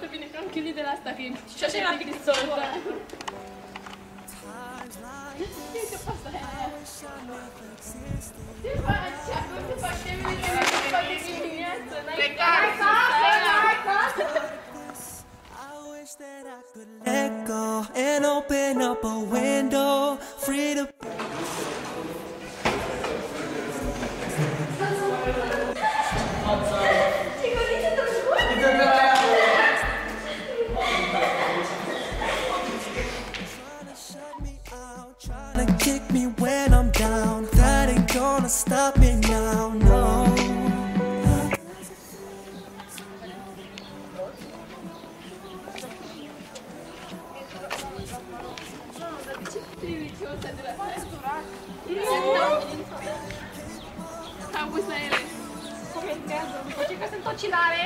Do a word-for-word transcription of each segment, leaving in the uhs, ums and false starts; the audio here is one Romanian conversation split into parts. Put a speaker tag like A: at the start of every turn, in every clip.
A: bine că am chiulit de la asta, că e și așa era grisol, da. Uite pe asta aia. Ce faci? Acum se fac temele de toate dimineața, n-ai casă, n-ai casă.
B: That I could let go and open up a window, free to. Trying to kick me when I'm down. That ain't gonna stop me now, no.
A: Am pus la ele. Comentează. După ce că sunt ocilare.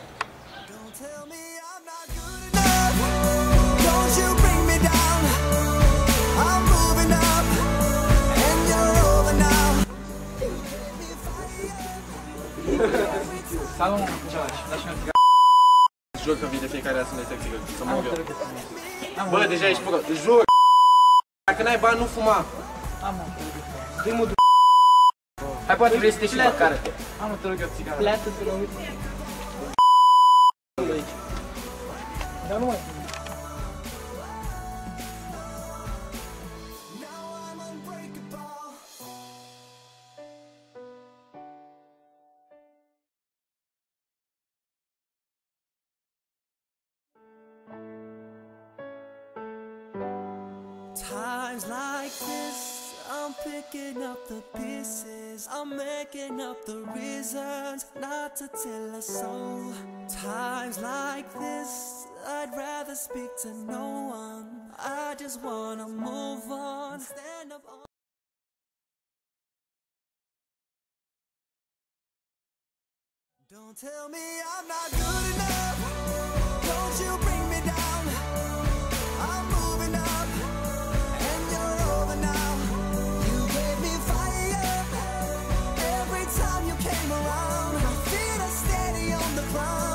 C: Salut, ce faci? Lași-mi un jur că vii de fiecare dată să-mi dai taxi, să mă eu. Bă, deja ești păcat. Jur! Dacă n-ai bani, nu fuma.
D: Am o
C: Dă-i mă du... Hai, poate vrei să te și măcară-te.
D: Am o te rog eu țigară. Pleacă, te rog. Dar nu mai fum.
B: Times like this, I'm picking up the pieces, I'm making up the reasons not to tell a soul. Times like this, I'd rather speak to no one. I just wanna move on, stand up on. Don't tell me I'm not good enough. Don't you bring me down. I'm moving up, and you're over now. You gave me fire every time you came around. My feet are steady on the ground.